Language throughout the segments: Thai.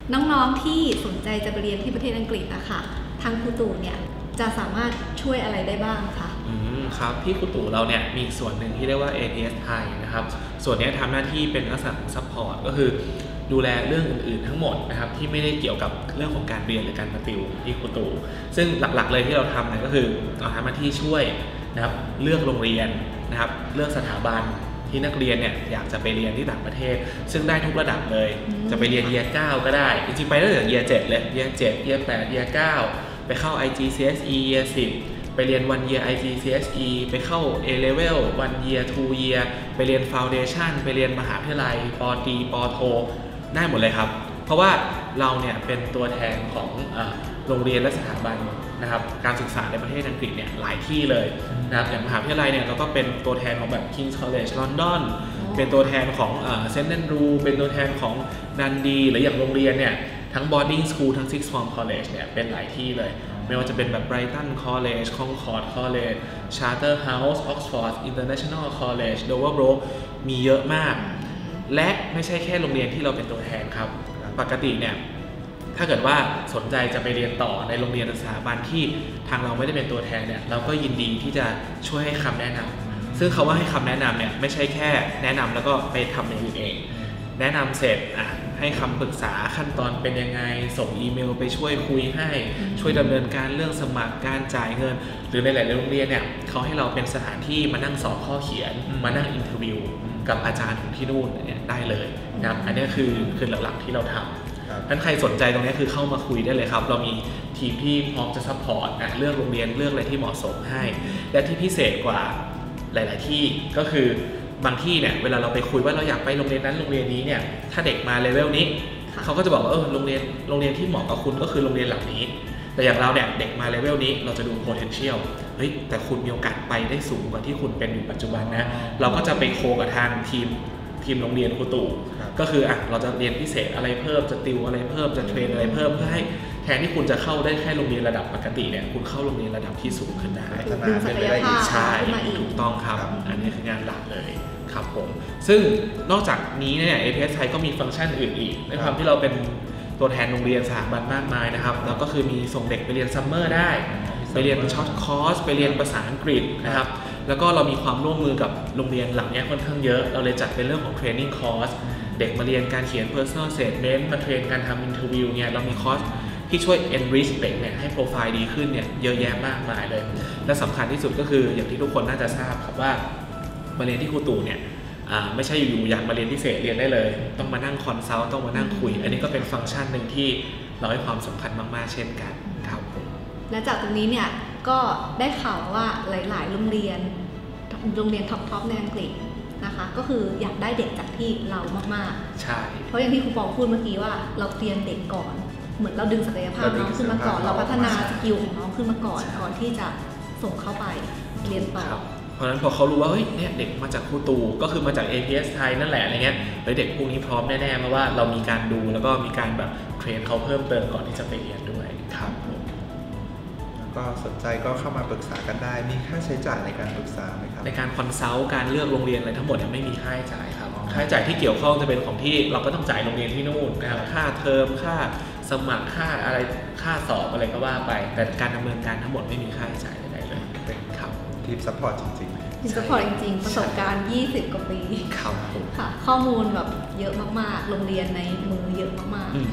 น้องๆที่สนใจจะไปเรียนที่ประเทศอังกฤษอะค่ะทางครูตู่เนี่ยจะสามารถช่วยอะไรได้บ้างคะครับที่ครูตู่เราเนี่ยมีส่วนหนึ่งที่เรียกว่า ATS ไทยนะครับส่วนนี้ทำหน้าที่เป็นลักษณะของ support ก็คือดูแลเรื่องอื่นๆทั้งหมดนะครับที่ไม่ได้เกี่ยวกับเรื่องของการเรียนหรือการมาติวที่ครูตู่ซึ่งหลักๆเลยที่เราทำเนี่ยก็คือเราทำหน้าที่ช่วยนะครับเลือกโรงเรียนนะครับเลือกสถาบันที่นักเรียนเนี่ยอยากจะไปเรียนที่ต่างประเทศซึ่งได้ทุกระดับเลยจะไปเรียน Year 9 ก็ได้จริงๆไปตั้งแต่ Year 7 เลย Year 7 Year 8 Year 9 ไปเข้า IGCSE Year 10ไปเรียน 1 year IGCSE ไปเข้า A level 1 year 2 year ไปเรียน foundation ไปเรียนมหาวิทยาลัยป.ตรีป.โทได้หมดเลยครับเพราะว่าเราเนี่ยเป็นตัวแทนของโรงเรียนและสถาบันนะครับการศึกษาในประเทศอังกฤษเนี่ยหลายที่เลยนะครับอย่างมหาวิทยาลัยเนี่ยเราก็เป็นตัวแทนของแบบ King's College London เป็นตัวแทนของSt Andrews เป็นตัวแทนของดันดีหรืออย่างโรงเรียนเนี่ยทั้ง boarding school ทั้ง sixth form college เนี่ยเป็นหลายที่เลยไม่ว่าจะเป็นแบบ Brighton College Concord College Charterhouse Oxford International College Doverbrook มีเยอะมากและไม่ใช่แค่โรงเรียนที่เราเป็นตัวแทนครับปกติเนี่ยถ้าเกิดว่าสนใจจะไปเรียนต่อในโรงเรียนสถาบันที่ทางเราไม่ได้เป็นตัวแทนเนี่ยเราก็ยินดีที่จะช่วยให้คำแนะนำซึ่งเขาว่าให้คำแนะนำเนี่ยไม่ใช่แค่แนะนำแล้วก็ไปทำอย่างอื่นเองแนะนำเสร็จให้คำปรึกษาขั้นตอนเป็นยังไงส่งอีเมลไปช่วยคุยให้ช่วยดำเนินการเรื่องสมัครการจ่ายเงินหรือในหลายๆโรงเรียนเนี่ยเขาให้เราเป็นสถานที่มานั่งสอบข้อเขียนมานั่งอินเทอร์วิวกับอาจารย์ของที่นู่นเนี่ยได้เลยนะครับอันนี้คือหลักๆที่เราทำท่านใครสนใจตรงนี้คือเข้ามาคุยได้เลยครับเรามีทีมที่พร้อมจะซัพพอร์ตเลือกโรงเรียนเลือกอะไรที่เหมาะสมให้และที่พิเศษกว่าหลายๆที่ก็คือบางที่เนี่ยเวลาเราไปคุยว่าเราอยากไปโรงเรียนนั้นโรงเรียนนี้เนี่ยถ้าเด็กมาเลเวลนี้เขาก็จะบอกว่าโรงเรียนที่เหมาะกับคุณก็คือโรงเรียนเหล่านี้แต่อย่างเราเนี่ยเด็กมาเลเวลนี้เราจะดู potential เฮ้ยแต่คุณมีโอกาสไปได้สูงกว่าที่คุณเป็นอยู่ปัจจุบันนะเราก็จะไปโคกับทางทีมโรงเรียนครูตู่ก็คือเราจะเรียนพิเศษอะไรเพิ่มจะติวอะไรเพิ่มจะเทรนอะไรเพิ่มเพื่อให้แทนที่คุณจะเข้าได้แค่โรงเรียนระดับปกติเนี่ยคุณเข้าโรงเรียนระดับที่สูงขึ้นได้ดึงศักยภาพใช่ถูกต้องครับอันนี้คืองานหลักเลยครับผมซึ่งนอกจากนี้เนี่ย ATS ไทยก็มีฟังก์ชันอื่นอีกในความที่เราเป็นตัวแทนโรงเรียนสถาบันมากมายนะครับแล้วก็คือมีส่งเด็กไปเรียนซัมเมอร์ได้ไปเรียนช็อตคอร์สไปเรียนภาษาอังกฤษนะครับแล้วก็เรามีความร่วมมือกับโรงเรียนเหล่านี้ค่อนข้างเยอะเราเลยจัดเป็นเรื่องของเทรนนิ่งคอร์สเด็กมาเรียนการเขียน personal statement มาเทรนการทำ interview เนี่ยเรามีคอร์สที่ช่วย enrich เด็กเนี่ยให้โปรไฟล์ดีขึ้นเนี่ยเยอะแยะมากมายเลยและสำคัญที่สุดก็คืออย่างที่ทุกคนน่าจะทราบครับว่ามาเรียนที่ครูตู่เนี่ยไม่ใช่อยู่ๆอยากมาเรียนพิเศษเรียนได้เลยต้องมานั่งคอนซัลท์ต้องมานั่งคุยอันนี้ก็เป็นฟังก์ชันหนึ่งที่เราให้ความสำคัญมากๆเช่นกันครับและจากตรงนี้เนี่ยก็ได้ข่าวว่าหลายๆโรงเรียนท็อปในอังกฤษนะคะก็คืออยากได้เด็กจากที่เรามากๆใช่เพราะอย่างที่ครูปอพูดเมื่อกี้ว่าเราเตรียมเด็กก่อนเหมือนเราดึงศักยภาพน้องขึ้นมาก่อนเราพัฒนาสกิลของน้องขึ้นมาก่อนที่จะส่งเข้าไปเรียนต่อเพราะฉะนั้นพอเขารู้ว่าเฮ้ยเนี่ยเด็กมาจากครูตู่ก็คือมาจาก ATS ไทยนั่นแหละอะไรเงี้ยแล้วเด็กพวกนี้พร้อมแน่ๆเพราะว่าเรามีการดูแล้วก็มีการแบบเทรนเขาเพิ่มเติมก่อนที่จะไปเรียนด้วยครับก็สนใจก็เข้ามาปรึกษากันได้มีค่าใช้จ่ายในการปรึกษาไหมครับในการคอนซัลท์การเลือกโรงเรียนอะไรทั้งหมดเนี่ยไม่มีค่าใช้จ่ายครับค่าใช้จ่ายที่เกี่ยวข้องจะเป็นของที่เราก็ต้องจ่ายโรงเรียนที่นู่นนะครับค่าเทอมค่าสมัครค่าอะไรค่าสอบอะไรก็ว่าไปแต่การดำเนินการทั้งหมดไม่มีค่าใช้จ่ายใดๆเลยครับทีมซัพพอร์ตจริงๆทีมซัพพอร์ตจริงๆประสบการณ์20 กว่าปีครับค่ะข้อมูลแบบเยอะมากๆโรงเรียนในมือเยอะมากๆ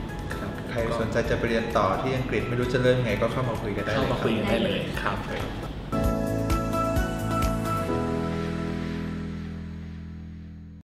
ใครสนใจจะไปเรียนต่อที่อังกฤษไม่รู้จะเริ่มไงก็เข้ามาคุยกันได้เลยครับ